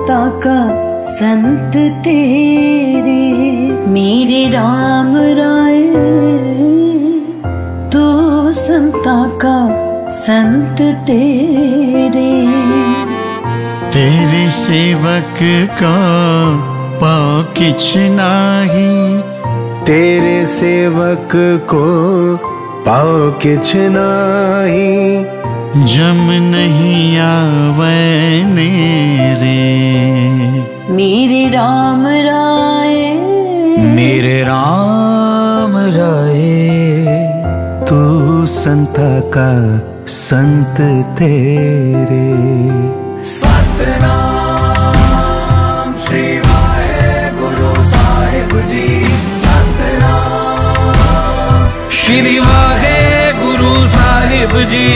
संता का संत तेरे। मेरे राम राय तू संता का संत तेरे। तेरे सेवक को पाओ किछ नाही, तेरे सेवक को पाओ किछ नाही। जम नहीं आवे नेरे। मेरे राम राय मेरे राम राय तू संता का संत तेरे। सतनाम श्री वाहेगुरु साहिब जी। सतनाम श्री वाहेगुरु साहिब जी।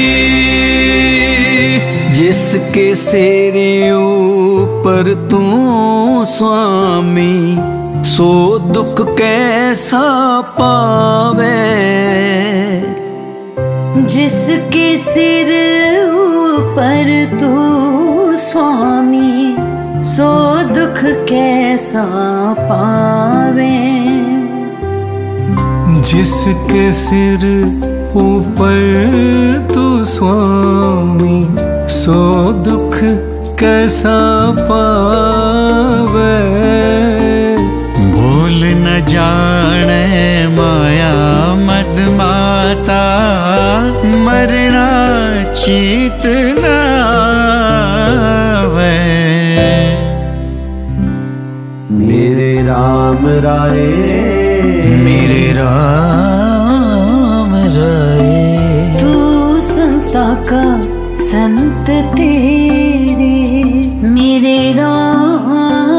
जिसके सेरे ऊपर तू स्वामी, सो दुख कैसा पावे। जिसके सिर ऊपर तू स्वामी, सो दुख कैसा पावे। जिसके सिर ऊपर तू स्वामी, सो दुख कैसा पावे। भूल न जाने माया मद माता, मरना चीत न आवे। मेरे राम राय मेरे राम राय तू संता का संत तेरे। मेरे राम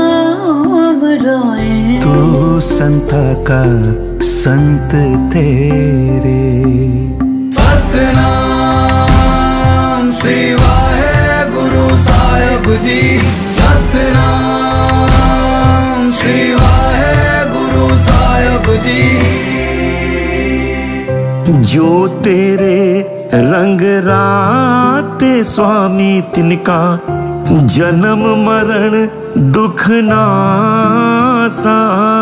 राय तू संता का संत तेरे। सतनाम श्री वाहेगुरु साहिब जी। सतनाम श्री वाहेगुरु साहिब जी। जो तेरे रंग राते स्वामी, तिनका जन्म मरण दुख नासा।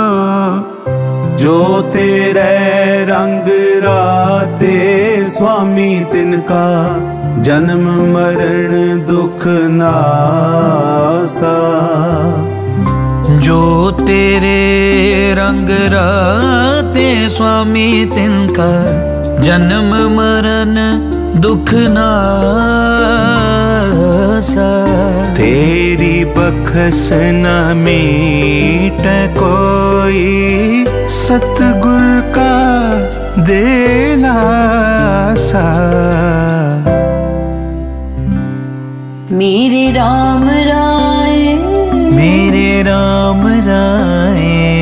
जो तेरे रंग राते स्वामी, तिनका जन्म मरण दुख नासा। जो तेरे रंग राते स्वामी, तिनका जन्म मरण दुख नासा। तेरी बखश न मीट कोई, सतगुर का देना सा। मेरे राम राय मेरे राम राय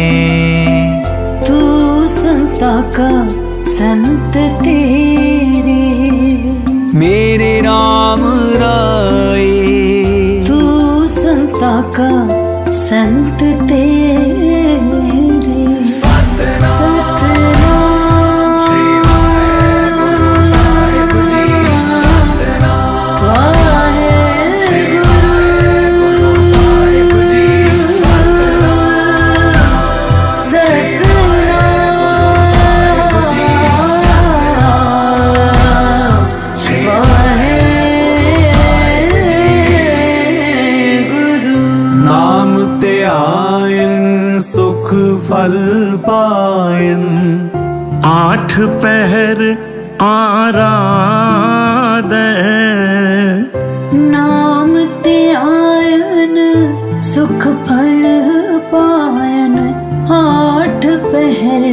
तू संता का संत तेरे। मेरे राम राय तू संता का संत तेरे। फल पायन। आठ पहर आराध नाम ते आयन सुख फल पायन। आठ पहर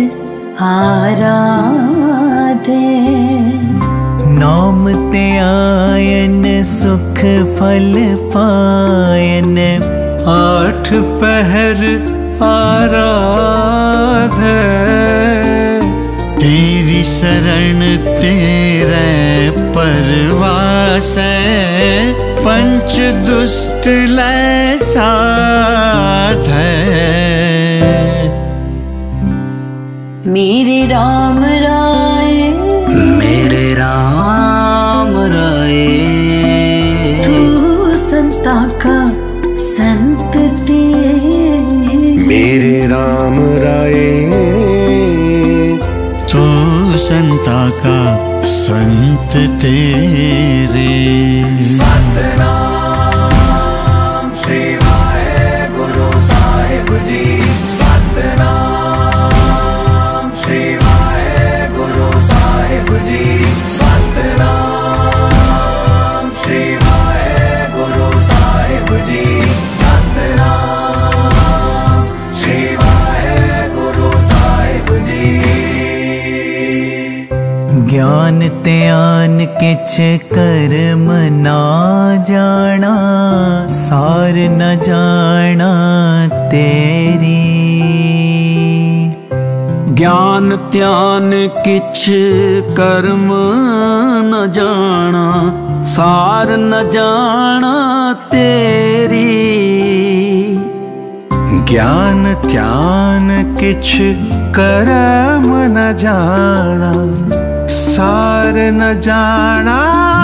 आराधे। नाम ते आयन सुख फल पायन। आठ पहर आराध। तेरी शरण तेरे परवास है, पंच दुष्ट लय साध है। मेरे राम राय मेरे राम राय तू संता का संता का संत तेरे। सतनाम श्री वाहेगुरु साहिब जी। सतनाम श्री वाहेगुरु साहिब जी। सतनाम श्री वाहेगुरु साहिब जी। सतनाम श्री वाहेगुरु साहिब जी। ज्ञान त्यान किछ कर्म ना जाना, सार न जाना तेरी। ज्ञान त्यान किछ कर्म न जाना, सार न जाना तेरी। ज्ञान ध्यान किछ कर्म न जाना, सार न जाना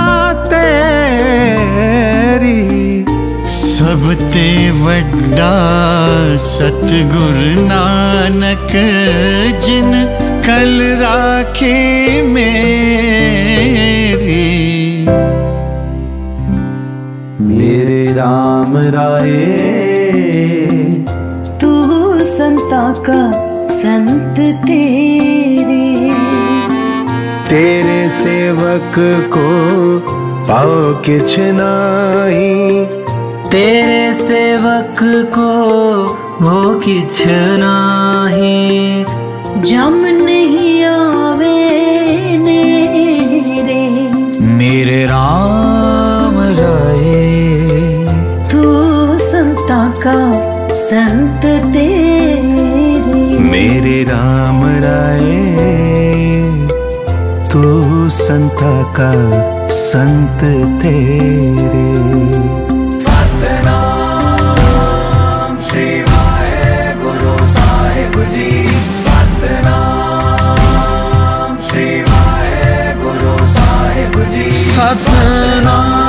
तेरी। सब ते वड्डा सतगुरु नानक, जिन कल राखी मेरी। मेरे राम राये तू संता का संत तेरे। तेरे सेवक को पाओ किछ नाही, तेरे सेवक को वो किछ नाही। जम नहीं आवे नेरे, मेरे राम राये तू संता का संत तेरे। मेरे राम राये तू संता का संत तेरे। सतनाम श्री वाहेगुरु साहिब जी। सतनाम श्री वाहेगुरु साहिब जी। सतनाम